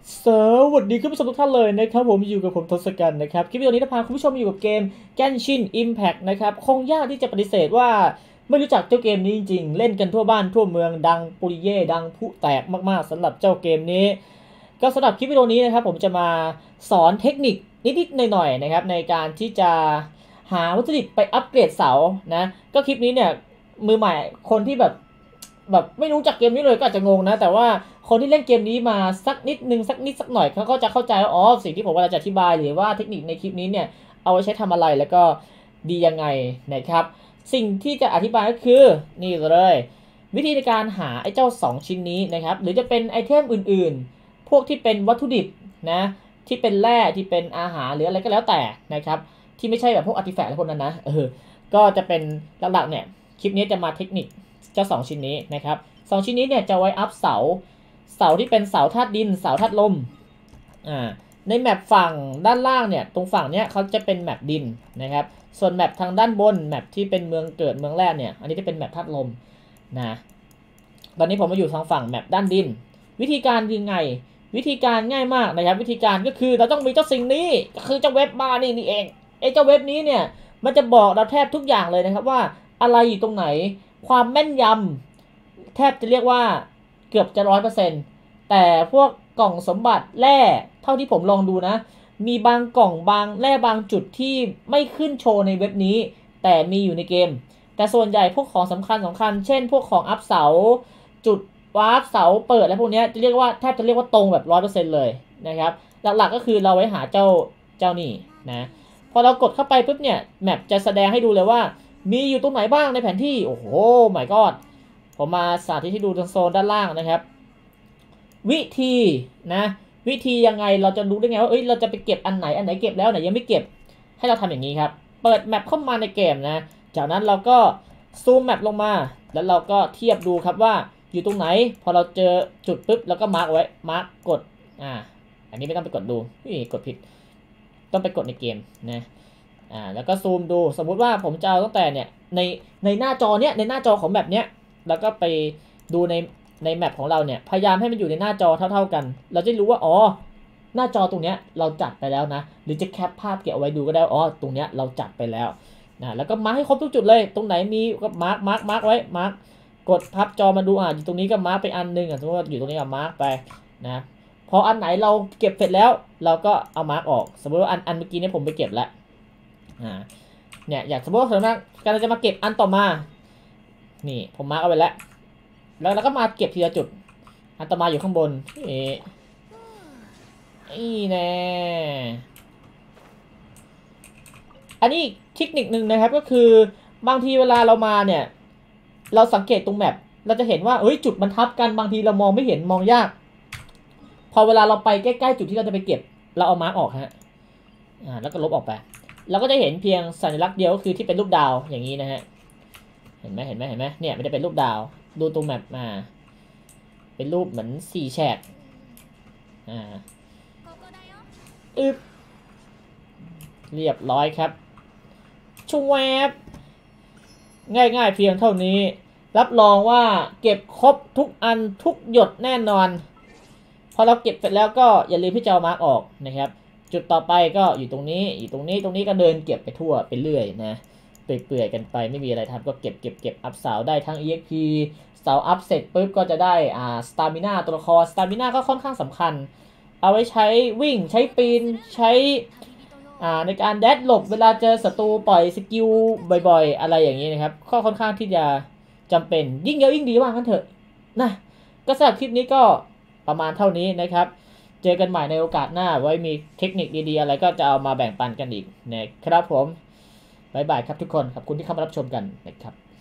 สวัสดีคุณผู้ชมทุกท่านเลยนะครับผมอยู่กับผมทศกัณฐ์นะครับคลิปวิดีโอนี้จะพาคุณผู้ชมอยู่กับเกม Genshin Impact นะครับคงยากที่จะปฏิเสธว่าไม่รู้จักเจ้าเกมนี้จริงๆเล่นกันทั่วบ้านทั่วเมืองดังปุริเย่ดังผู้แตกมากๆสำหรับเจ้าเกมนี้ก็สำหรับคลิปวิดีโอนี้นะครับผมจะมาสอนเทคนิคนิดๆหน่อยๆนะครับในการที่จะหาวัตถุดิบไปอัปเกรดเสานะก็คลิปนี้เนี่ยมือใหม่คนที่แบบไม่รู้จักเกมนี้เลยก็อาจจะงงนะแต่ว่าคนที่เล่นเกมนี้มาสักนิดนึงสักนิดสักหน่อยเขาก็จะเข้าใจว่าอ๋อสิ่งที่ผมกำลังจะอธิบายหรือว่าเทคนิคในคลิปนี้เนี่ยเอาไว้ใช้ทำอะไรแล้วก็ดียังไงนะครับสิ่งที่จะอธิบายก็คือนี่เลยวิธีในการหาไอ้เจ้า2ชิ้นนี้นะครับหรือจะเป็นไอเทมอื่นๆพวกที่เป็นวัตถุดิบนะที่เป็นแร่ที่เป็นอาหารหรืออะไรก็แล้วแต่นะครับที่ไม่ใช่แบบพวกอาร์ติแฟกต์อะไรพวกนั้นนะก็จะเป็นหลักๆเนี่ยคลิปนี้จะมาเทคนิคเจ้า2ชิ้นนี้นะครับ2ชิ้นนี้เนี่ยจะไว้อัพเสาที่เป็นเสาธาตุดินเสาธาตุลมในแมปฝั่งด้านล่างเนี่ยตรงฝั่งเนี้ยเขาจะเป็นแมปดินนะครับส่วนแมปทางด้านบนแมปที่เป็นเมืองเกิดเมืองแรกเนี่ยอันนี้จะเป็นแมปธาตุลมนะตอนนี้ผมมาอยู่ทางฝั่งแมปด้านดินวิธีการยังไงวิธีการง่ายมากนะครับวิธีการก็คือเราต้องมีเจ้าสิ่งนี้ก็คือเจ้าเว็บบ้านี่เองไอ้เจ้าเว็บนี้เนี่ยมันจะบอกเราแทบทุกอย่างเลยนะครับว่าอะไรอยู่ตรงไหนความแม่นยำแทบจะเรียกว่าเกือบจะ100%แต่พวกกล่องสมบัติแร่เท่าที่ผมลองดูนะมีบางกล่องบางแร่บางจุดที่ไม่ขึ้นโชว์ในเว็บนี้แต่มีอยู่ในเกมแต่ส่วนใหญ่พวกของสำคัญเช่นพวกของอัพเสาจุดวาร์ปเสาเปิดและพวกนี้จะเรียกว่าแทบจะเรียกว่าตรงแบบ100%เลยนะครับหลักๆก็คือเราไว้หาเจ้านี่นะพอเรากดเข้าไปปุ๊บเนี่ยแมปจะแสดงให้ดูเลยว่ามีอยู่ตรงไหนบ้างในแผนที่โอ้โห my god ผมมาสาธิตให้ดูตรงโซนด้านล่างนะครับวิธีนะวิธียังไงเราจะรู้ได้ไงว่าเราจะไปเก็บอันไหนเก็บแล้วไหนยังไม่เก็บให้เราทำอย่างนี้ครับเปิดแมปเข้ามาในเกมนะจากนั้นเราก็ซูมแมปลงมาแล้วเราก็เทียบดูครับว่าอยู่ตรงไหนพอเราเจอจุดปุ๊บเราก็มาร์กไว้มาร์กกดอันนี้ไม่ต้องไปกดดูกดผิดต้องไปกดในเกมนะแล้วก็ซูมดูสมมุติว่าผมจะเอาตั้งแต่เนี่ยในหน้าจอเนี้ยในหน้าจอของแมปเนี้ยแล้วก็ไปดูในแมปของเราเนี่ยพยายามให้มันอยู่ในหน้าจอเท่ากันเราจะรู้ว่าอ๋อหน้าจอตรงเนี้ยเราจัดไปแล้วนะหรือจะแคปภาพเก็บเอาไว้ดูก็ได้อ๋อตรงเนี้ยเราจัดไปแล้วนะแล้วก็มาร์คให้ครบทุกจุดเลยตรงไหนมีก็มาร์คไว้มาร์คกดพับจอมาดูอยู่ตรงนี้ก็มาร์คไปอันนึงสมมติว่าอยู่ตรงนี้ก็มาร์คไปนะพออันไหนเราเก็บเสร็จแล้วเราก็เอามาร์คออกสมมติว่าอันเมื่อกี้นี้ผมไปเก็บแล้วเนี่ยอยากสมมติว่าเรากำลังจะมาเก็บอันต่อมานี่ผมมาร์คเอาไว้แล้วแล้วก็มาเก็บทีละจุดอันต่อมาอยู่ข้างบนนี่แน่อันนี้เทคนิคหนึ่งนะครับก็คือบางทีเวลาเรามาเนี่ยเราสังเกตตรงแมปเราจะเห็นว่าจุดมันทับกันบางทีเรามองไม่เห็นมองยากพอเวลาเราไปใกล้ๆจุดที่เราจะไปเก็บเราเอามาร์กออกฮะแล้วก็ลบออกไปเราก็จะเห็นเพียงสัญลักษณ์เดียวก็คือที่เป็นรูปดาวอย่างนี้นะฮะเห็นไหมเนี่ยมันจะเป็นรูปดาวดูตรงแมปมาเป็นรูปเหมือน4 แฉกเรียบร้อยครับชวบง่ายเพียงเท่านี้รับรองว่าเก็บครบทุกอันทุกหยดแน่นอนพอเราเก็บเสร็จแล้วก็อย่าลืมที่จะเอามาร์กออกนะครับจุดต่อไปก็อยู่ตรงนี้ตรงนี้ก็เดินเก็บไปทั่วไปเรื่อยนะเปื่อยกันไปไม่มีอะไรทำก็เก็บอัพเสาได้ทั้ง EXP เสาอัพเสร็จปุ๊บก็จะได้สตามิน่าตัวละครสตามิน่าก็ค่อนข้างสำคัญเอาไว้ใช้วิ่งใช้ปีนใช้ในการแดดหลบเวลาเจอศัตรูปล่อยสกิลบ่อยๆอะไรอย่างนี้นะครับก็ค่อนข้างที่จะจำเป็นยิ่งเยอะยิ่งดีว่างั้นเถอะนะก็สำหรับคลิปนี้ก็ประมาณเท่านี้นะครับเจอกันใหม่ในโอกาสหน้าไว้มีเทคนิคดีๆอะไรก็จะเอามาแบ่งปันกันอีกนะครับผมบ๊ายบายครับทุกคนขอบคุณที่เข้ามารับชมกันนะครับ